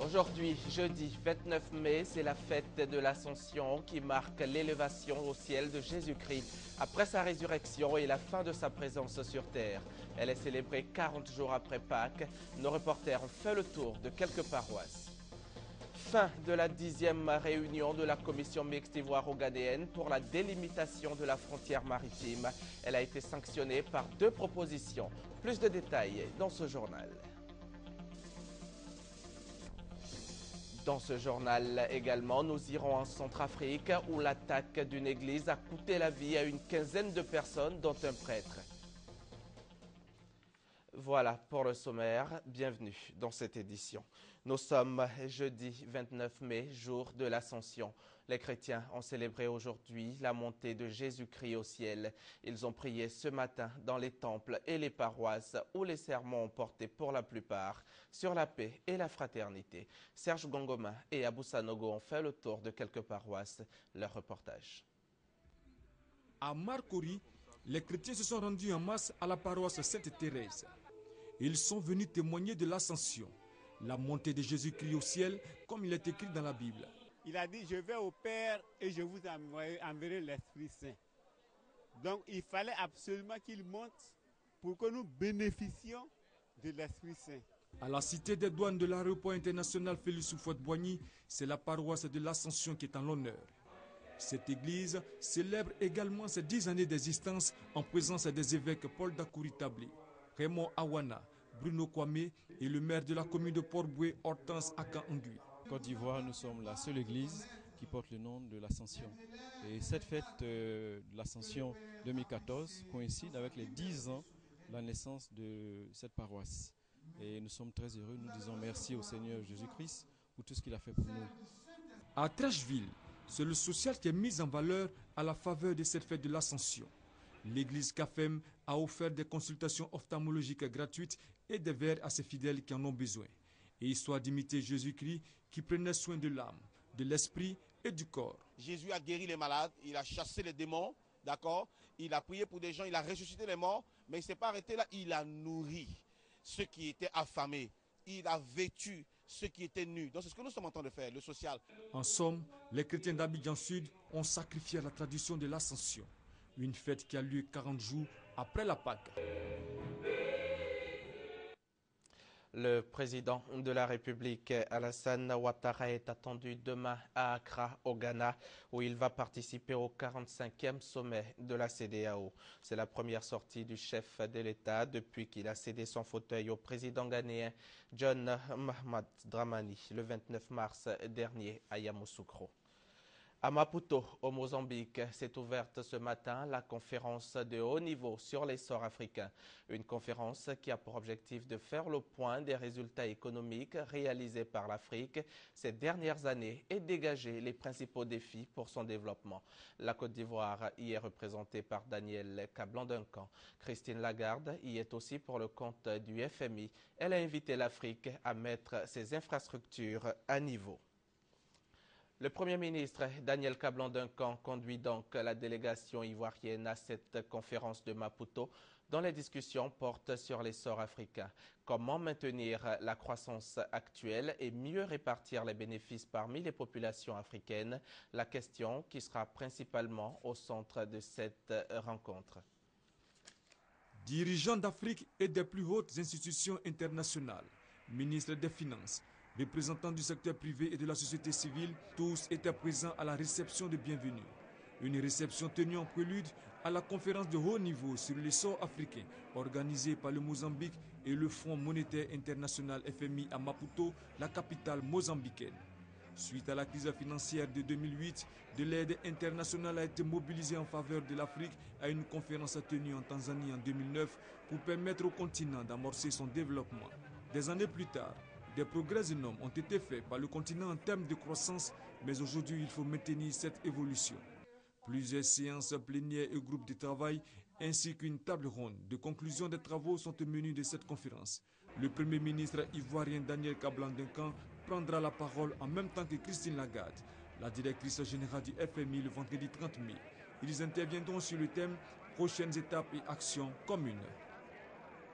Aujourd'hui, jeudi 29 mai, c'est la fête de l'Ascension qui marque l'élévation au ciel de Jésus-Christ après sa résurrection et la fin de sa présence sur terre. Elle est célébrée 40 jours après Pâques. Nos reporters ont fait le tour de quelques paroisses. Fin de la 10e réunion de la commission mixte ivoiro-ghanéenne pour la délimitation de la frontière maritime. Elle a été sanctionnée par 2 propositions. Plus de détails dans ce journal. Dans ce journal également, nous irons en Centrafrique où l'attaque d'une église a coûté la vie à une quinzaine de personnes, dont un prêtre. Voilà pour le sommaire. Bienvenue dans cette édition. Nous sommes jeudi 29 mai, jour de l'Ascension. Les chrétiens ont célébré aujourd'hui la montée de Jésus-Christ au ciel. Ils ont prié ce matin dans les temples et les paroisses où les sermons ont porté pour la plupart sur la paix et la fraternité. Serge Gongoma et Abou Sanogo ont fait le tour de quelques paroisses. Leur reportage. À Marcory, les chrétiens se sont rendus en masse à la paroisse Sainte-Thérèse. Ils sont venus témoigner de l'ascension, la montée de Jésus-Christ au ciel, comme il est écrit dans la Bible. Il a dit, je vais au Père et je vous enverrai l'Esprit Saint. Donc il fallait absolument qu'il monte pour que nous bénéficions de l'Esprit Saint. À la cité des douanes de l'aéroport international Félix Houphouët-Boigny, c'est la paroisse de l'Ascension qui est en l'honneur. Cette église célèbre également ses 10 années d'existence en présence des évêques Paul Dakouri Tablé, Raymond Awana, Bruno Kwame et le maire de la commune de Port-Boué, Hortense Akan-Angui. Côte d'Ivoire, nous sommes la seule église qui porte le nom de l'Ascension. Et cette fête de l'Ascension 2014 coïncide avec les 10 ans de la naissance de cette paroisse. Et nous sommes très heureux, nous disons merci au Seigneur Jésus-Christ pour tout ce qu'il a fait pour nous. À Trècheville, c'est le social qui est mis en valeur à la faveur de cette fête de l'Ascension. L'église CAFEM a offert des consultations ophtalmologiques gratuites et des verres à ses fidèles qui en ont besoin. Et histoire d'imiter Jésus-Christ qui prenait soin de l'âme, de l'esprit et du corps. Jésus a guéri les malades, il a chassé les démons, d'accord? Il a prié pour des gens, il a ressuscité les morts, mais il ne s'est pas arrêté là, il a nourri ceux qui étaient affamés. Il a vêtu ceux qui étaient nus. Donc c'est ce que nous sommes en train de faire, le social. En somme, les chrétiens d'Abidjan Sud ont sacrifié à la tradition de l'Ascension. Une fête qui a lieu 40 jours après la Pâque. Le président de la République, Alassane Ouattara, est attendu demain à Accra, au Ghana, où il va participer au 45e sommet de la CEDEAO. C'est la première sortie du chef de l'État depuis qu'il a cédé son fauteuil au président ghanéen John Mahama Dramani le 29 mars dernier à Yamoussoukro. À Maputo, au Mozambique, s'est ouverte ce matin la conférence de haut niveau sur l'essor africain. Une conférence qui a pour objectif de faire le point des résultats économiques réalisés par l'Afrique ces dernières années et dégager les principaux défis pour son développement. La Côte d'Ivoire y est représentée par Daniel Kablan-Duncan. Christine Lagarde y est aussi pour le compte du FMI. Elle a invité l'Afrique à mettre ses infrastructures à niveau. Le Premier ministre Daniel Kablan-Duncan conduit donc la délégation ivoirienne à cette conférence de Maputo dont les discussions portent sur l'essor africain. Comment maintenir la croissance actuelle et mieux répartir les bénéfices parmi les populations africaines? La question qui sera principalement au centre de cette rencontre. Dirigeants d'Afrique et des plus hautes institutions internationales, ministres des Finances, représentants du secteur privé et de la société civile, tous étaient présents à la réception de bienvenue. Une réception tenue en prélude à la conférence de haut niveau sur l'essor africain organisée par le Mozambique et le Fonds monétaire international FMI à Maputo, la capitale mozambicaine. Suite à la crise financière de 2008, de l'aide internationale a été mobilisée en faveur de l'Afrique à une conférence tenue en Tanzanie en 2009 pour permettre au continent d'amorcer son développement. Des années plus tard, des progrès énormes ont été faits par le continent en termes de croissance, mais aujourd'hui il faut maintenir cette évolution. Plusieurs séances plénières et groupes de travail ainsi qu'une table ronde de conclusion des travaux sont au menu de cette conférence. Le Premier ministre ivoirien Daniel Kablan-Duncan prendra la parole en même temps que Christine Lagarde, la directrice générale du FMI le vendredi 30 mai. Ils interviendront sur le thème « Prochaines étapes et actions communes ».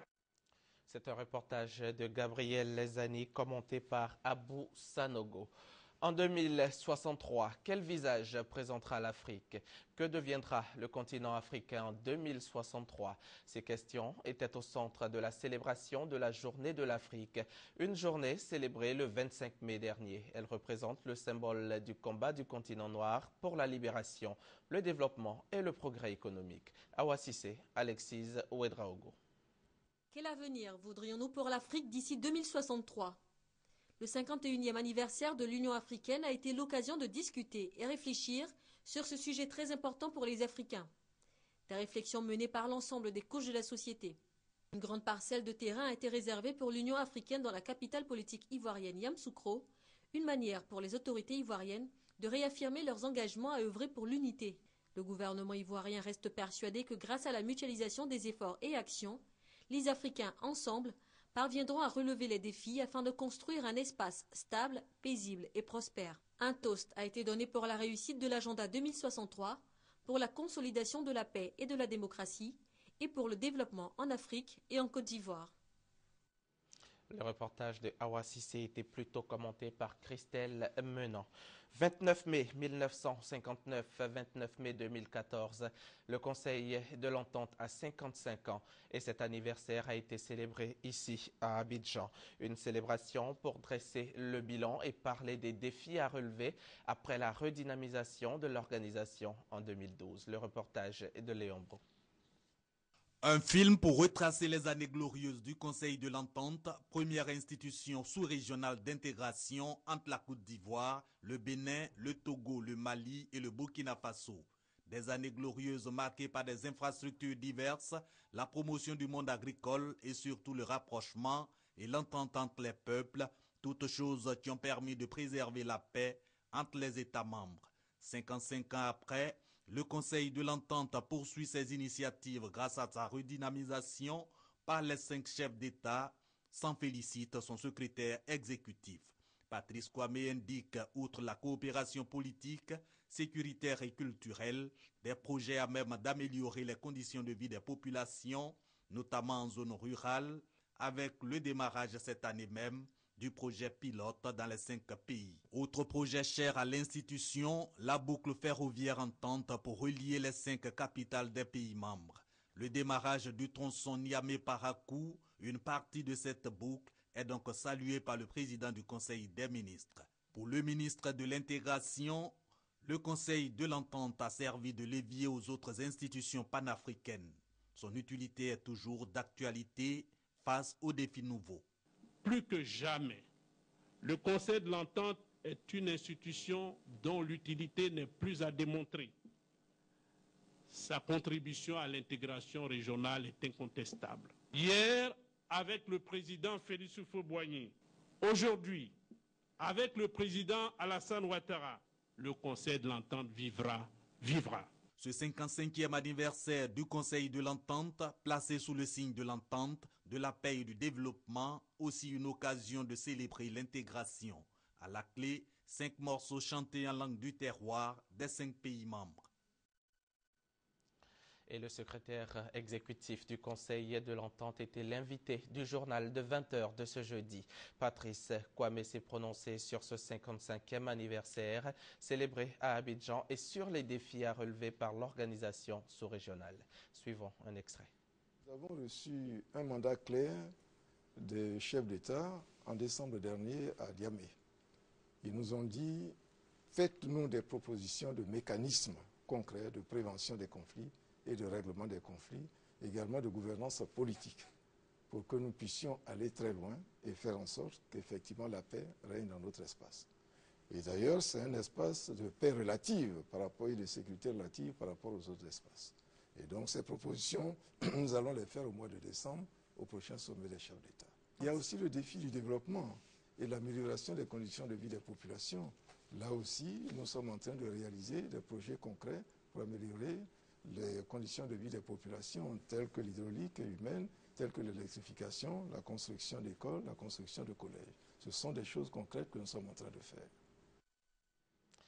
C'est un reportage de Gabriel Lezani commenté par Abou Sanogo. En 2063, quel visage présentera l'Afrique? Que deviendra le continent africain en 2063? Ces questions étaient au centre de la célébration de la Journée de l'Afrique, une journée célébrée le 25 mai dernier. Elle représente le symbole du combat du continent noir pour la libération, le développement et le progrès économique. Awa Cissé, Alexis Ouedraogo. Quel avenir voudrions-nous pour l'Afrique d'ici 2063? Le 51e anniversaire de l'Union africaine a été l'occasion de discuter et réfléchir sur ce sujet très important pour les Africains. Des réflexions menées par l'ensemble des couches de la société. Une grande parcelle de terrain a été réservée pour l'Union africaine dans la capitale politique ivoirienne Yamoussoukro, une manière pour les autorités ivoiriennes de réaffirmer leurs engagements à œuvrer pour l'unité. Le gouvernement ivoirien reste persuadé que grâce à la mutualisation des efforts et actions, les Africains, ensemble, parviendront à relever les défis afin de construire un espace stable, paisible et prospère. Un toast a été donné pour la réussite de l'agenda 2063, pour la consolidation de la paix et de la démocratie, et pour le développement en Afrique et en Côte d'Ivoire. Le reportage de Awa Cissé était plutôt commenté par Christelle Menant. 29 mai 1959, 29 mai 2014, le Conseil de l'Entente a 55 ans et cet anniversaire a été célébré ici à Abidjan. Une célébration pour dresser le bilan et parler des défis à relever après la redynamisation de l'organisation en 2012. Le reportage est de Léon Bro. Un film pour retracer les années glorieuses du Conseil de l'Entente, première institution sous-régionale d'intégration entre la Côte d'Ivoire, le Bénin, le Togo, le Mali et le Burkina Faso. Des années glorieuses marquées par des infrastructures diverses, la promotion du monde agricole et surtout le rapprochement et l'entente entre les peuples, toutes choses qui ont permis de préserver la paix entre les États membres. 55 ans après, le Conseil de l'Entente poursuit ses initiatives grâce à sa redynamisation par les 5 chefs d'État, s'en félicite son secrétaire exécutif. Patrice Kwame indique, outre la coopération politique, sécuritaire et culturelle, des projets à même d'améliorer les conditions de vie des populations, notamment en zone rurale, avec le démarrage cette année même du projet pilote dans les 5 pays. Autre projet cher à l'institution, la boucle ferroviaire entente pour relier les 5 capitales des pays membres. Le démarrage du tronçon Niamey-Parakou, une partie de cette boucle, est donc salué par le président du Conseil des ministres. Pour le ministre de l'Intégration, le Conseil de l'Entente a servi de levier aux autres institutions panafricaines. Son utilité est toujours d'actualité face aux défis nouveaux. Plus que jamais, le Conseil de l'Entente est une institution dont l'utilité n'est plus à démontrer. Sa contribution à l'intégration régionale est incontestable. Hier, avec le président Félix Houphouët-Boigny, aujourd'hui, avec le président Alassane Ouattara, le Conseil de l'Entente vivra. Ce 55e anniversaire du Conseil de l'Entente, placé sous le signe de l'entente, de la paix et du développement, aussi une occasion de célébrer l'intégration. À la clé, 5 morceaux chantés en langue du terroir des 5 pays membres. Et le secrétaire exécutif du Conseil de l'Entente était l'invité du journal de 20h de ce jeudi. Patrice Kwame s'est prononcé sur ce 55e anniversaire célébré à Abidjan et sur les défis à relever par l'organisation sous-régionale. Suivons un extrait. Nous avons reçu un mandat clair des chefs d'État en décembre dernier à Niamey. Ils nous ont dit, faites-nous des propositions de mécanismes concrets de prévention des conflits et de règlement des conflits, également de gouvernance politique, pour que nous puissions aller très loin et faire en sorte qu'effectivement la paix règne dans notre espace. Et d'ailleurs, c'est un espace de paix relative par rapport et de sécurité relative par rapport aux autres espaces. Et donc ces propositions, nous allons les faire au mois de décembre, au prochain sommet des chefs d'État. Il y a aussi le défi du développement et l'amélioration des conditions de vie des populations. Là aussi, nous sommes en train de réaliser des projets concrets pour améliorer les conditions de vie des populations telles que l'hydraulique humaine, telles que l'électrification, la construction d'écoles, la construction de collèges. Ce sont des choses concrètes que nous sommes en train de faire.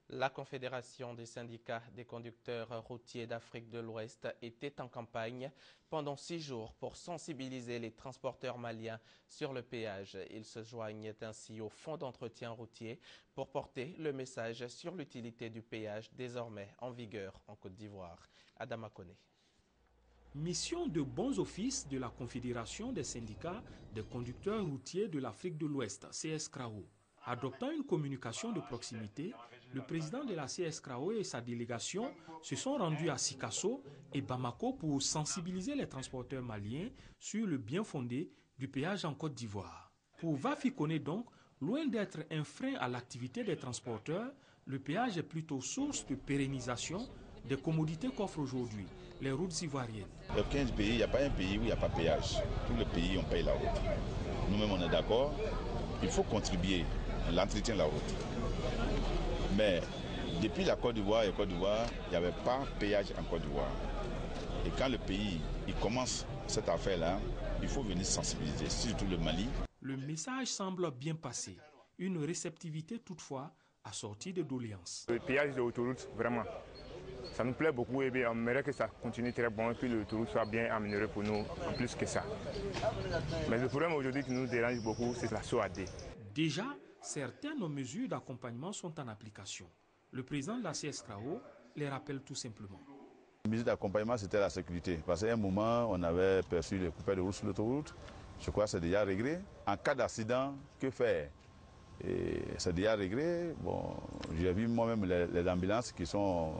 La Confédération des syndicats des conducteurs routiers d'Afrique de l'Ouest était en campagne pendant 6 jours pour sensibiliser les transporteurs maliens sur le péage. Ils se joignent ainsi au fonds d'entretien routier pour porter le message sur l'utilité du péage désormais en vigueur en Côte d'Ivoire. Adama Koné. Mission de bons offices de la Confédération des syndicats des conducteurs routiers de l'Afrique de l'Ouest, CSCRAO. Adoptant une communication de proximité, le président de la CSCRAO et sa délégation se sont rendus à Sikasso et Bamako pour sensibiliser les transporteurs maliens sur le bien fondé du péage en Côte d'Ivoire. Pour Vafi Koné donc, loin d'être un frein à l'activité des transporteurs, le péage est plutôt source de pérennisation des commodités qu'offrent aujourd'hui les routes ivoiriennes. Dans 15 pays, il n'y a pas un pays où il n'y a pas de péage. Tous les pays, on paye la route. Nous-mêmes, on est d'accord. Il faut contribuer à l'entretien de la route. Mais depuis la Côte d'Ivoire et Côte d'Ivoire, il n'y avait pas de péage en Côte d'Ivoire. Et quand le pays il commence cette affaire-là, il faut venir sensibiliser, surtout le Mali. Le message semble bien passé. Une réceptivité toutefois assortie de doléances. Le péage de l'autoroute, vraiment, ça nous plaît beaucoup et bien, on aimerait que ça continue très bon et que l'autoroute soit bien améliorée pour nous, en plus que ça. Mais le problème aujourd'hui qui nous dérange beaucoup, c'est la SOAD. Déjà, certaines mesures d'accompagnement sont en application. Le président de la CSCRAO les rappelle tout simplement. Les mesures d'accompagnement, c'était la sécurité. Parce qu'à un moment, on avait perçu les coupeurs de route sur l'autoroute. Je crois que c'est déjà réglé. En cas d'accident, que faire? Et c'est déjà réglé. Bon, j'ai vu moi-même les ambulances qui sont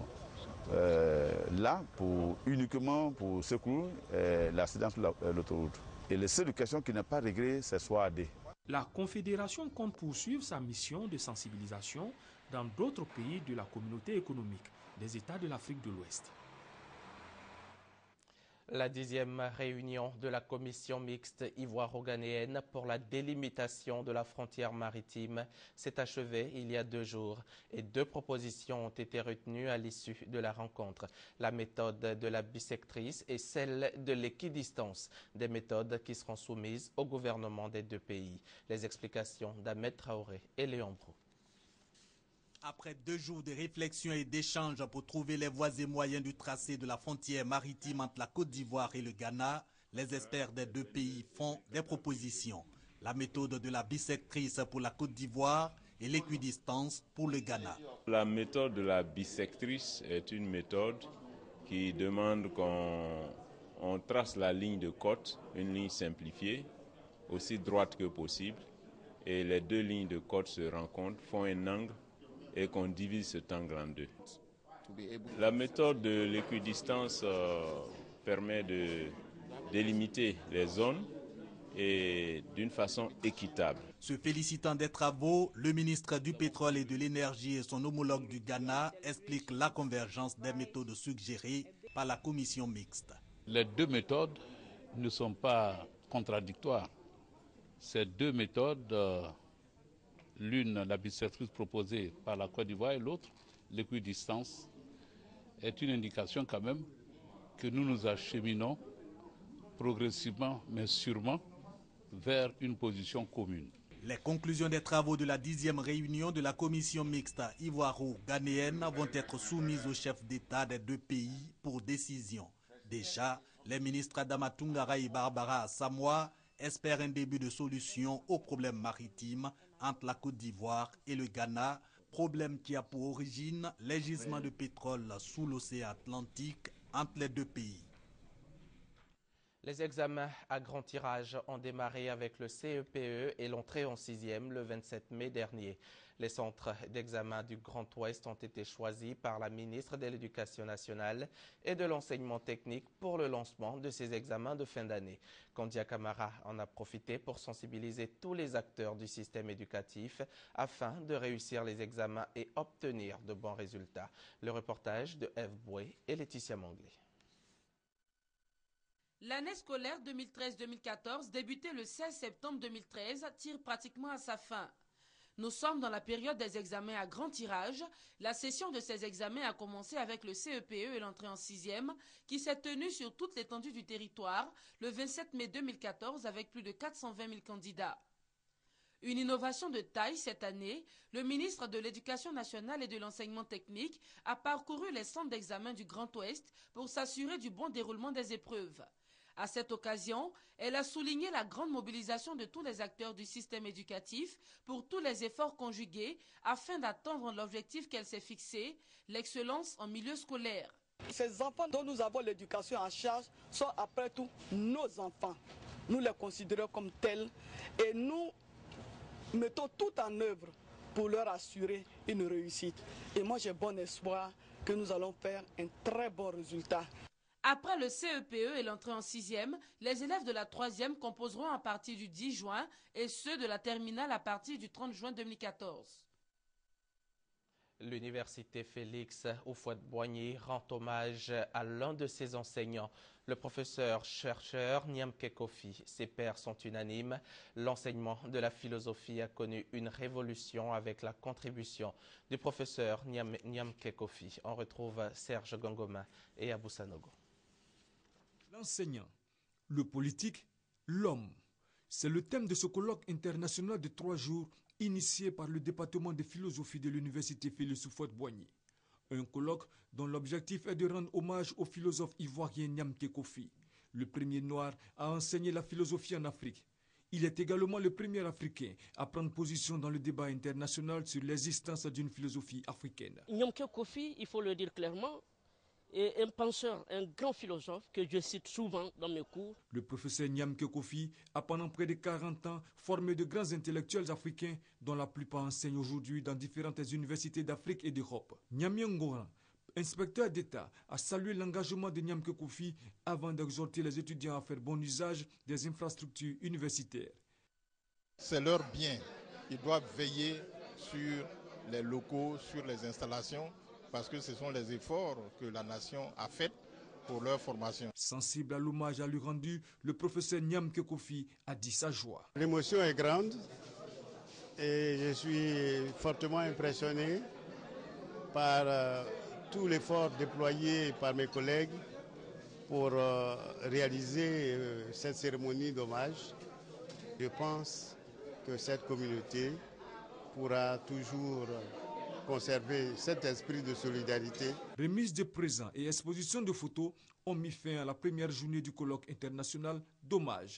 là uniquement pour secourir l'accident sur l'autoroute. Et la seule question qui n'est pas réglée, c'est SOAD. La Confédération compte poursuivre sa mission de sensibilisation dans d'autres pays de la communauté économique des États de l'Afrique de l'Ouest. La 10e réunion de la commission mixte ivoiro-ghanéenne pour la délimitation de la frontière maritime s'est achevée il y a 2 jours et 2 propositions ont été retenues à l'issue de la rencontre. La méthode de la bissectrice et celle de l'équidistance, des méthodes qui seront soumises au gouvernement des 2 pays. Les explications d'Ahmed Traoré et Léon Brou. Après 2 jours de réflexion et d'échanges pour trouver les voies et moyens du tracé de la frontière maritime entre la Côte d'Ivoire et le Ghana, les experts des 2 pays font des propositions. La méthode de la bissectrice pour la Côte d'Ivoire et l'équidistance pour le Ghana. La méthode de la bissectrice est une méthode qui demande qu'on trace la ligne de côte, une ligne simplifiée, aussi droite que possible, et les 2 lignes de côte se rencontrent, font un angle, et qu'on divise cet angle en 2. La méthode de l'équidistance permet de délimiter les zones et d'une façon équitable. Se félicitant des travaux, le ministre du Pétrole et de l'Énergie et son homologue du Ghana expliquent la convergence des méthodes suggérées par la commission mixte. Les 2 méthodes ne sont pas contradictoires. Ces 2 méthodes, l'une, la bissectrice proposée par la Côte d'Ivoire, et l'autre, l'équidistance, est une indication quand même que nous nous acheminons progressivement, mais sûrement, vers une position commune. Les conclusions des travaux de la 10e réunion de la commission mixte ivoiro-ghanéenne vont être soumises aux chefs d'État des 2 pays pour décision. Déjà, les ministres Adama Toungara et Barbara Samoa espèrent un début de solution aux problèmes maritimes entre la Côte d'Ivoire et le Ghana, problème qui a pour origine les gisements de pétrole sous l'océan Atlantique entre les 2 pays. Les examens à grand tirage ont démarré avec le CEPE et l'entrée en 6e le 27 mai dernier. Les centres d'examen du Grand Ouest ont été choisis par la ministre de l'Éducation nationale et de l'enseignement technique pour le lancement de ces examens de fin d'année. Kandia Camara en a profité pour sensibiliser tous les acteurs du système éducatif afin de réussir les examens et obtenir de bons résultats. Le reportage de Eve Boué et Laetitia Manglé. L'année scolaire 2013-2014, débutée le 16 septembre 2013, tire pratiquement à sa fin. Nous sommes dans la période des examens à grand tirage. La session de ces examens a commencé avec le CEPE et l'entrée en 6e qui s'est tenue sur toute l'étendue du territoire le 27 mai 2014 avec plus de 420 000 candidats. Une innovation de taille cette année, le ministre de l'Éducation nationale et de l'enseignement technique a parcouru les centres d'examen du Grand Ouest pour s'assurer du bon déroulement des épreuves. À cette occasion, elle a souligné la grande mobilisation de tous les acteurs du système éducatif pour tous les efforts conjugués afin d'atteindre l'objectif qu'elle s'est fixé, l'excellence en milieu scolaire. Ces enfants dont nous avons l'éducation en charge sont après tout nos enfants. Nous les considérons comme tels et nous mettons tout en œuvre pour leur assurer une réussite. Et moi j'ai bon espoir que nous allons faire un très bon résultat. Après le CEPE et l'entrée en 6e, les élèves de la 3e composeront à partir du 10 juin et ceux de la terminale à partir du 30 juin 2014. L'université Félix Houphouët-Boigny rend hommage à l'un de ses enseignants, le professeur-chercheur Nyamke Kofi. Ses pairs sont unanimes. L'enseignement de la philosophie a connu une révolution avec la contribution du professeur Nyamke Kofi. On retrouve Serge Gangoma et Abou Sanogo. L'enseignant, le politique, l'homme. C'est le thème de ce colloque international de 3 jours initié par le département de philosophie de l'université Félix Houphouët-Boigny. Un colloque dont l'objectif est de rendre hommage au philosophe ivoirien Nyamke Kofi, le premier noir à enseigner la philosophie en Afrique. Il est également le premier Africain à prendre position dans le débat international sur l'existence d'une philosophie africaine. Nyamke Kofi, il faut le dire clairement, est un penseur, un grand philosophe que je cite souvent dans mes cours. Le professeur Nyamke Kofi a pendant près de 40 ans formé de grands intellectuels africains dont la plupart enseignent aujourd'hui dans différentes universités d'Afrique et d'Europe. Nyamien Ngoran, inspecteur d'État, a salué l'engagement de Nyamke Kofi avant d'exhorter les étudiants à faire bon usage des infrastructures universitaires. C'est leur bien. Ils doivent veiller sur les locaux, sur les installations, parce que ce sont les efforts que la nation a faits pour leur formation. Sensible à l'hommage à lui rendu, le professeur Nyamke Kofi a dit sa joie. L'émotion est grande et je suis fortement impressionné par tout l'effort déployé par mes collègues pour réaliser cette cérémonie d'hommage. Je pense que cette communauté pourra toujours conserver cet esprit de solidarité. Remise de présents et exposition de photos ont mis fin à la première journée du colloque international d'hommage.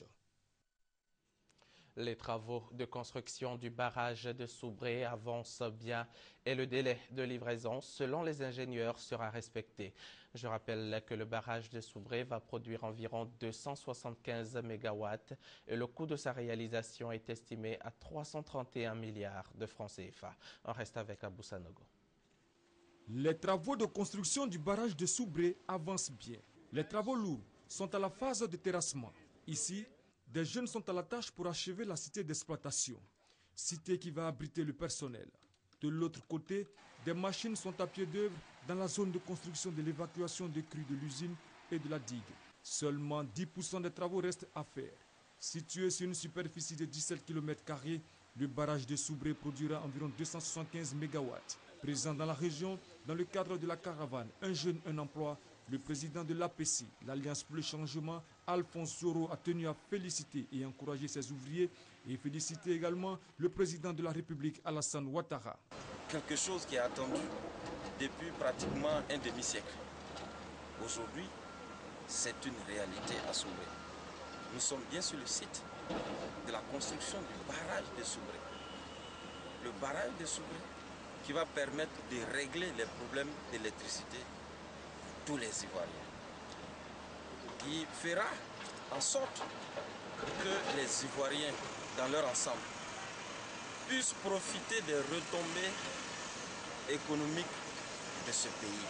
Les travaux de construction du barrage de Soubré avancent bien et le délai de livraison, selon les ingénieurs, sera respecté. Je rappelle que le barrage de Soubré va produire environ 275 MW et le coût de sa réalisation est estimé à 331 milliards de francs CFA. On reste avec Abou Sanogo. Les travaux de construction du barrage de Soubré avancent bien. Les travaux lourds sont à la phase de terrassement. Ici, des jeunes sont à la tâche pour achever la cité d'exploitation, cité qui va abriter le personnel. De l'autre côté, des machines sont à pied d'œuvre dans la zone de construction de l'évacuation des crues de l'usine et de la digue. Seulement 10% des travaux restent à faire. Situé sur une superficie de 17 km², le barrage de Soubré produira environ 275 MW. Présent dans la région, dans le cadre de la caravane Un jeune, un emploi, le président de l'APC, l'Alliance pour le changement, Alphonse Soro, a tenu à féliciter et encourager ses ouvriers et féliciter également le président de la République, Alassane Ouattara. Quelque chose qui est attendu depuis pratiquement un demi-siècle. Aujourd'hui, c'est une réalité à Soubré. Nous sommes bien sur le site de la construction du barrage de Soubré. Le barrage de Soubré qui va permettre de régler les problèmes d'électricité de tous les Ivoiriens. Qui fera en sorte que les Ivoiriens, dans leur ensemble, puissent profiter des retombées économiques de ce pays.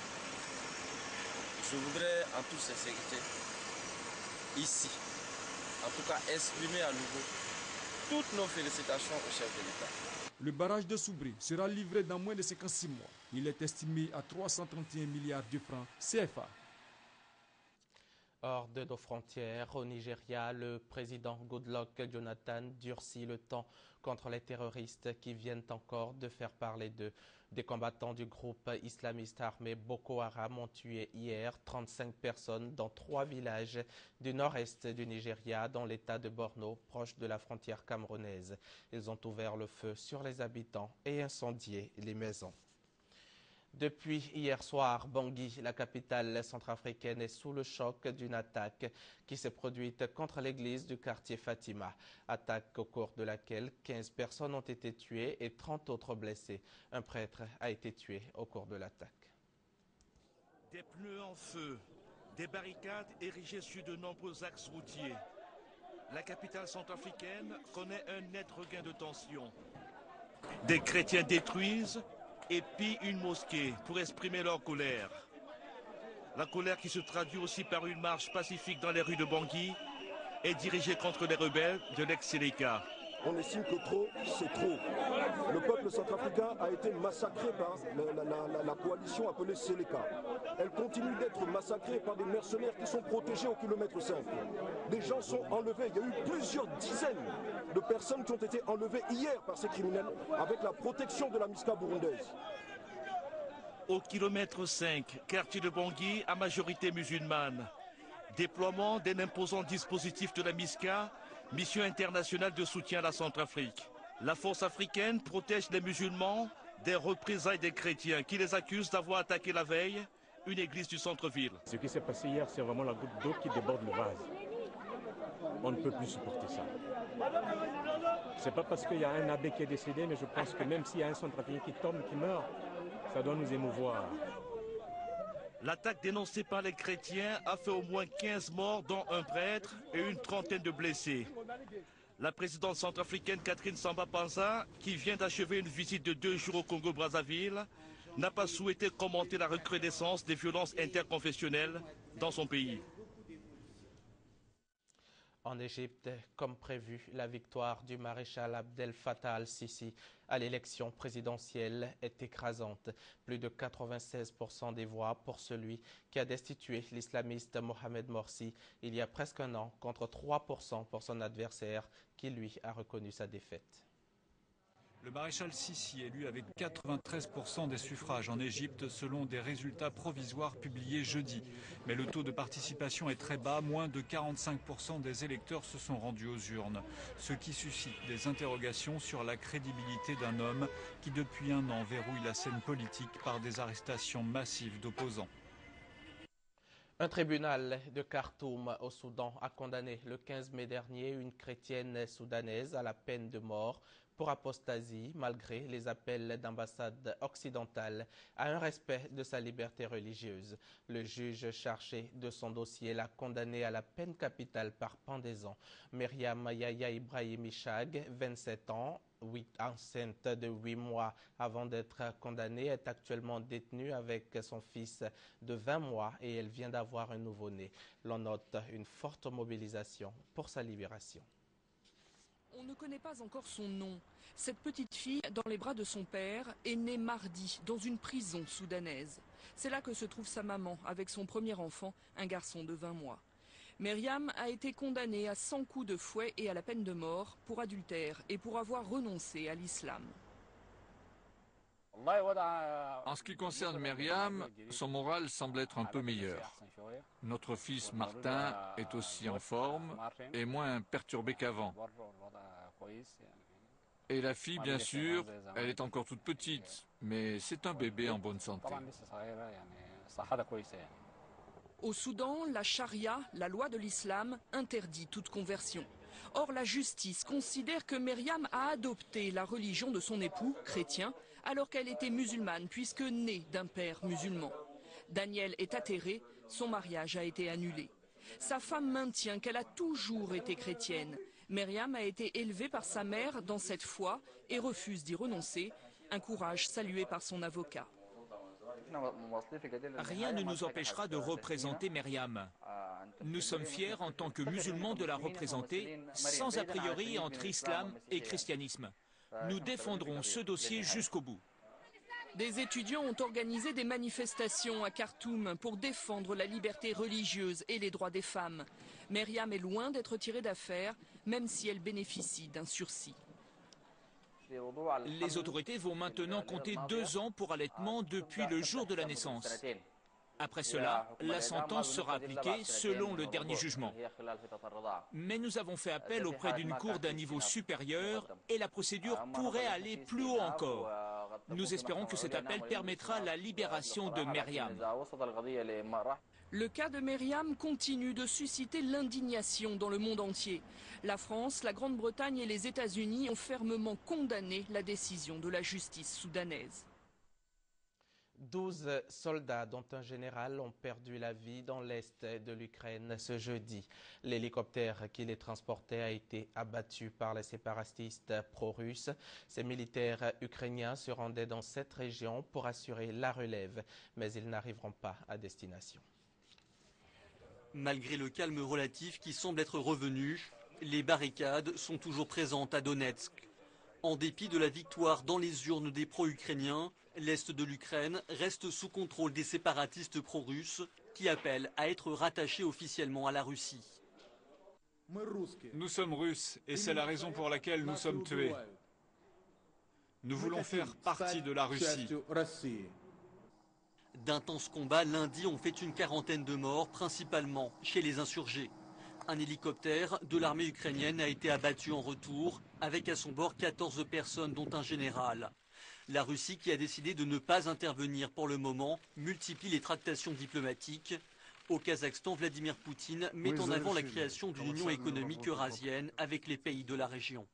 Je voudrais en toute sincérité, ici, en tout cas exprimer à nouveau toutes nos félicitations au chef de l'État. Le barrage de Soubré sera livré dans moins de 56 mois. Il est estimé à 331 milliards de francs CFA. Hors de nos frontières, au Nigeria, le président Goodluck Jonathan durcit le ton contre les terroristes qui viennent encore de faire parler d'eux. Des combattants du groupe islamiste armé Boko Haram ont tué hier 35 personnes dans 3 villages du nord-est du Nigeria, dans l'état de Borno, proche de la frontière camerounaise. Ils ont ouvert le feu sur les habitants et incendié les maisons. Depuis hier soir, Bangui, la capitale centrafricaine, est sous le choc d'une attaque qui s'est produite contre l'église du quartier Fatima. Attaque au cours de laquelle 15 personnes ont été tuées et 30 autres blessées. Un prêtre a été tué au cours de l'attaque. Des pneus en feu, des barricades érigées sur de nombreux axes routiers. La capitale centrafricaine connaît un net regain de tension. Des chrétiens détruisent et pillent une mosquée pour exprimer leur colère. La colère qui se traduit aussi par une marche pacifique dans les rues de Bangui est dirigée contre les rebelles de l'ex-Séléka. On estime que trop, c'est trop. Le peuple centrafricain a été massacré par la coalition appelée Séléka. Elle continue d'être massacrée par des mercenaires qui sont protégés au kilomètre 5. Des gens sont enlevés. Il y a eu plusieurs dizaines de personnes qui ont été enlevées hier par ces criminels avec la protection de la MISCA burundaise. Au kilomètre 5, quartier de Bangui à majorité musulmane. Déploiement d'un imposant dispositif de la MISCA, mission internationale de soutien à la Centrafrique. La force africaine protège les musulmans des représailles des chrétiens qui les accusent d'avoir attaqué la veille une église du centre-ville. Ce qui s'est passé hier, c'est vraiment la goutte d'eau qui déborde le vase. On ne peut plus supporter ça. C'est pas parce qu'il y a un abbé qui est décédé, mais je pense que même s'il y a un centrafricain qui tombe, qui meurt, ça doit nous émouvoir. L'attaque dénoncée par les chrétiens a fait au moins 15 morts, dont un prêtre, et une trentaine de blessés. La présidente centrafricaine Catherine Samba-Panza, qui vient d'achever une visite de 2 jours au Congo-Brazzaville, n'a pas souhaité commenter la recrudescence des violences interconfessionnelles dans son pays. En Égypte, comme prévu, la victoire du maréchal Abdel Fattah al-Sisi à l'élection présidentielle est écrasante. Plus de 96% des voix pour celui qui a destitué l'islamiste Mohamed Morsi il y a presque un an, contre 3% pour son adversaire qui, lui, a reconnu sa défaite. Le maréchal Sisi élu avec 93% des suffrages en Égypte selon des résultats provisoires publiés jeudi. Mais le taux de participation est très bas, moins de 45% des électeurs se sont rendus aux urnes. Ce qui suscite des interrogations sur la crédibilité d'un homme qui depuis un an verrouille la scène politique par des arrestations massives d'opposants. Un tribunal de Khartoum au Soudan a condamné le 15 mai dernier une chrétienne soudanaise à la peine de mort pour apostasie, malgré les appels d'ambassade occidentale à un respect de sa liberté religieuse. Le juge chargé de son dossier l'a condamné à la peine capitale par pendaison. Myriam Yahya Ibrahim Ishag, 27 ans, enceinte de 8 mois avant d'être condamnée, est actuellement détenue avec son fils de 20 mois et elle vient d'avoir un nouveau-né. L'on note une forte mobilisation pour sa libération. On ne connaît pas encore son nom. Cette petite fille, dans les bras de son père, est née mardi dans une prison soudanaise. C'est là que se trouve sa maman avec son premier enfant, un garçon de 20 mois. Myriam a été condamnée à 100 coups de fouet et à la peine de mort pour adultère et pour avoir renoncé à l'islam. En ce qui concerne Myriam, son moral semble être un peu meilleur. Notre fils Martin est aussi en forme et moins perturbé qu'avant. Et la fille, bien sûr, elle est encore toute petite, mais c'est un bébé en bonne santé. Au Soudan, la charia, la loi de l'islam, interdit toute conversion. Or, la justice considère que Myriam a adopté la religion de son époux, chrétien, alors qu'elle était musulmane, puisque née d'un père musulman. Daniel est atterré, son mariage a été annulé. Sa femme maintient qu'elle a toujours été chrétienne. Myriam a été élevée par sa mère dans cette foi et refuse d'y renoncer, un courage salué par son avocat. Rien ne nous empêchera de représenter Myriam. Nous sommes fiers en tant que musulmans de la représenter, sans a priori entre islam et christianisme. Nous défendrons ce dossier jusqu'au bout. Des étudiants ont organisé des manifestations à Khartoum pour défendre la liberté religieuse et les droits des femmes. Myriam est loin d'être tirée d'affaire, même si elle bénéficie d'un sursis. Les autorités vont maintenant compter 2 ans pour allaitement depuis le jour de la naissance. Après cela, la sentence sera appliquée selon le dernier jugement. Mais nous avons fait appel auprès d'une cour d'un niveau supérieur et la procédure pourrait aller plus haut encore. Nous espérons que cet appel permettra la libération de Myriam. Le cas de Myriam continue de susciter l'indignation dans le monde entier. La France, la Grande-Bretagne et les États-Unis ont fermement condamné la décision de la justice soudanaise. 12 soldats, dont un général, ont perdu la vie dans l'est de l'Ukraine ce jeudi. L'hélicoptère qui les transportait a été abattu par les séparatistes pro-russes. Ces militaires ukrainiens se rendaient dans cette région pour assurer la relève, mais ils n'arriveront pas à destination. Malgré le calme relatif qui semble être revenu, les barricades sont toujours présentes à Donetsk. En dépit de la victoire dans les urnes des pro-ukrainiens, l'est de l'Ukraine reste sous contrôle des séparatistes pro-russes qui appellent à être rattachés officiellement à la Russie. Nous sommes Russes et c'est la raison pour laquelle nous sommes tués. Nous voulons faire partie de la Russie. D'intenses combats lundi ont fait une quarantaine de morts, principalement chez les insurgés. Un hélicoptère de l'armée ukrainienne a été abattu en retour, avec à son bord 14 personnes, dont un général. La Russie, qui a décidé de ne pas intervenir pour le moment, multiplie les tractations diplomatiques. Au Kazakhstan, Vladimir Poutine met en avant la création d'une union économique eurasienne avec les pays de la région.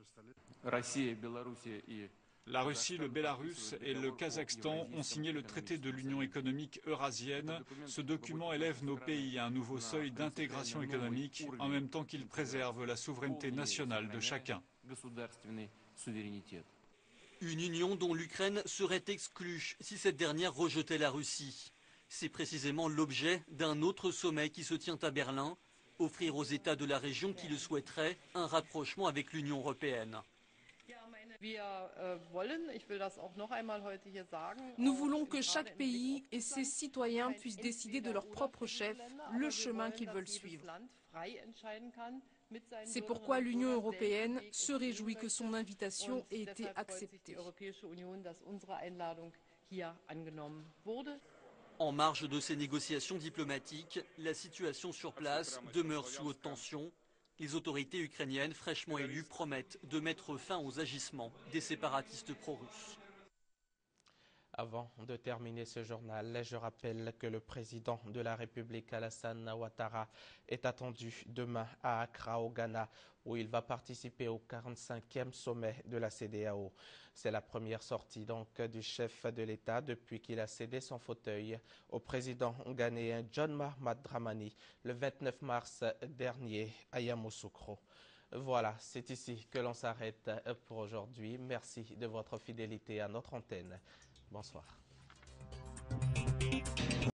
La Russie, le Bélarus et le Kazakhstan ont signé le traité de l'Union économique eurasienne. Ce document élève nos pays à un nouveau seuil d'intégration économique, en même temps qu'il préserve la souveraineté nationale de chacun. Une union dont l'Ukraine serait exclue si cette dernière rejetait la Russie. C'est précisément l'objet d'un autre sommet qui se tient à Berlin, offrir aux États de la région qui le souhaiteraient un rapprochement avec l'Union européenne. Nous voulons que chaque pays et ses citoyens puissent décider de leur propre chef le chemin qu'ils veulent suivre. C'est pourquoi l'Union européenne se réjouit que son invitation ait été acceptée. En marge de ces négociations diplomatiques, la situation sur place demeure sous haute tension. Les autorités ukrainiennes fraîchement élues promettent de mettre fin aux agissements des séparatistes pro-russes. Avant de terminer ce journal, je rappelle que le président de la République, Alassane Ouattara, est attendu demain à Accra, au Ghana, où il va participer au 45e sommet de la CEDEAO. C'est la première sortie donc du chef de l'État depuis qu'il a cédé son fauteuil au président ghanéen John Mahammed Dramani le 29 mars dernier à Yamoussoukro. Voilà, c'est ici que l'on s'arrête pour aujourd'hui. Merci de votre fidélité à notre antenne. Bonsoir.